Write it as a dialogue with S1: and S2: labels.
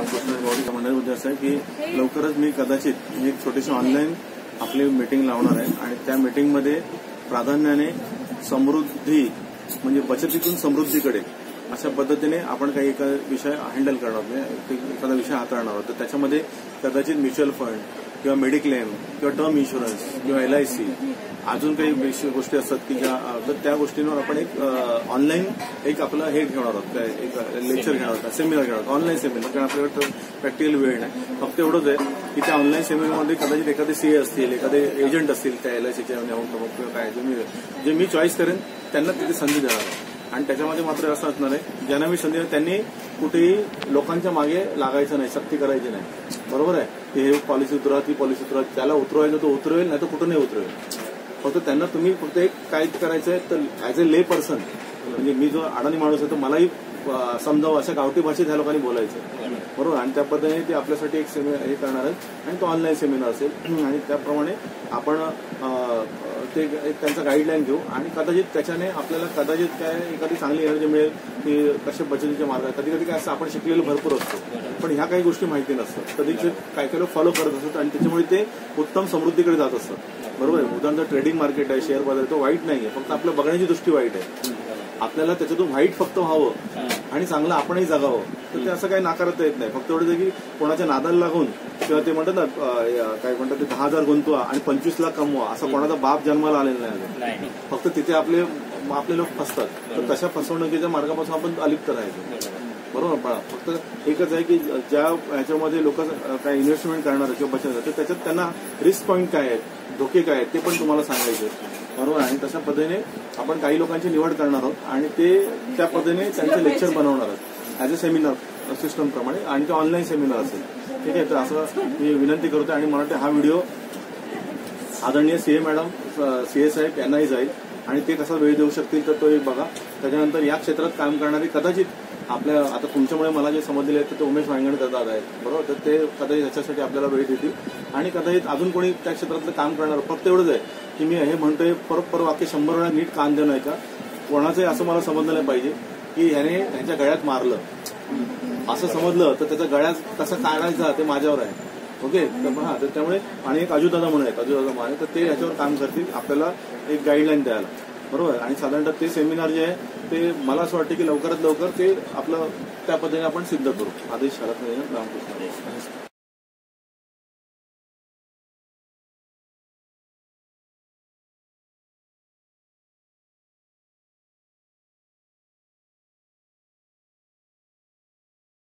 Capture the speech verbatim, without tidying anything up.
S1: रामकृष्ण म्हणण्याचा उद्देश आहे की लवकरच मी कदाचित एक छोटीशी ऑनलाईन आपली मीटिंग लावणार आहे आणि त्या मीटिंगमध्ये प्राधान्याने समृद्धी म्हणजे बचतीतून समृद्धीकडे अशा पद्धतीने आपण काही एका विषय हँडल करणार आहोत, एखादा विषय हाताळणार आहोत. तर त्याच्यामध्ये कदाचित म्युच्युअल फंड किंवा मेडिक्लेम किंवा टर्म इन्शुरन्स किंवा एलआयसी अजून काही गोष्टी असतात की ज्या तर त्या गोष्टींवर आपण एक ऑनलाईन एक आपलं हे घेणार आहोत, काय एक लेक्चर घेणार आहोत, सेमिनार घेणार आहोत, ऑनलाईन सेमिनार. कारण आपल्याकडे प्रॅक्टिकल वेळ नाही. फक्त एवढंच आहे की त्या ऑनलाईन सेमिनारमध्ये कदाचित एखादे सीए असतील, एखादे एजंट असतील त्या एलआयसीच्या नेऊन किंवा काय जे मी जे मी चॉईस करेन त्यांना तिथे संधी देणार आहे. आणि त्याच्यामध्ये मात्र असं असणार आहे ज्यांना मी संधी त्यांनी कुठेही लोकांच्या मागे लागायचं नाही, सक्ती करायची नाही. बरोबर आहे की हे पॉलिसी उतरवा ती पॉलिसी उतरवा, त्याला उतरवायचं तो उतरवेल नाही तर कुठं नाही उतरवेल. फक्त त्यांना तुम्ही फक्त एक काय करायचं आहे तर ऍज अ ले पर्सन म्हणजे मी जो अडाणी माणूस आहे तो मलाही समजावं अशा गावठी भाषेत ह्या लोकांनी बोलायचं. बरोबर. आणि त्या पद्धतीने ते आपल्यासाठी एक सेमिनार हे करणार आहेत आणि तो ऑनलाईन सेमिनार असेल आणि त्याप्रमाणे आपण ते एक त्यांचा गाईडलाईन घेऊ आणि कदाचित त्याच्याने आपल्याला कदाचित काय एखादी चांगली एनर्जी मिळेल की कसे बचतीचे मार्ग आहेत. कधी कधी काय असं आपण शिकलेलं भरपूर असतो पण ह्या काही गोष्टी माहिती नसतात. कधीचे काही काही लोक फॉलो करत असतात आणि त्याच्यामुळे ते उत्तम समृद्धीकडे जात असतात. बरोबर आहे. उदाहरणार्थ ट्रेडिंग मार्केट आहे, शेअर बाजार तो वाईट नाहीये, फक्त आपल्या बघण्याची दृष्टी वाईट आहे. आपल्याला त्याच्यातून वाईट फक्त व्हावं आणि चांगलं आपणही जगावं तर ते असं काही नाकारता येत नाही. फक्त एवढंच आहे की कोणाच्या नादाला लागून किंवा ते म्हणतात ना काय म्हणतात ते दहा हजार गुंतवा आणि पंचवीस लाख कमवा असं कोणाचा बाप जन्माला आलेला नाही. फक्त तिथे आपले आपले लोक फसतात. तर तशा फसवणुकीच्या मार्गापासून आपण अलिप्त राहायचं. बरोबर. फक्त एकच आहे की ज्या ह्याच्यामध्ये लोक काय इन्व्हेस्टमेंट करणार किंवा बचत तर त्याच्यात त्यांना रिस्क पॉईंट काय आहेत, धोके काय आहेत ते पण तुम्हाला सांगायचे. बरोबर. आणि तशा पद्धतीने आपण काही लोकांची निवड करणार आहोत आणि ते त्या पद्धतीने त्यांचे लेक्चर बनवणार आहोत ऍज अ सेमिनार सिस्टम प्रमाणे आणि ते ऑनलाईन सेमिनार असेल. ठीक आहे. तर असं मी विनंती करतो आणि मला वाटतं हा व्हिडिओ आदरणीय सीए मॅडम सीए साहेब यांनाही जाईल आणि ते कसा वेळ देऊ शकतील तर तो एक बघा. त्याच्यानंतर या क्षेत्रात काम करणारे कदाचित आपल्या आता तुमच्यामुळे मला जे समजलेले आहेत ते उमेश वांगणकर दादा आहेत. बरोबर. तर ते कदाचित याच्यासाठी आपल्याला वेळ देतील आणि कदाचित अजून कोणी त्या क्षेत्रातलं काम करणार. फक्त एवढंच आहे की मी हे म्हणतोय परत परत वाक्य शंभर वेळा नीट कान देऊ नये का कोणाचंही असं मला समजलं नाही पाहिजे की ह्याने ह्याच्या गळ्यात मारलं असं समजलं तर त्याच्या गळ्यात कसा काढायचा ते माझ्यावर आहे. ओके. तर हा तर त्यामुळे आणि एक अजूदादा म्हणून आहेत अजूदादा माने तर ते ह्याच्यावर काम करतील आपल्याला एक गाईडलाईन द्यायला. बरोबर. आणि साधारणतः ते सेमिनार जे आहे ते मला असं वाटतं की लवकरात लवकर ते आपलं त्या पद्धतीने आपण सिद्ध करू. आदेश शरद रामकृष्ण.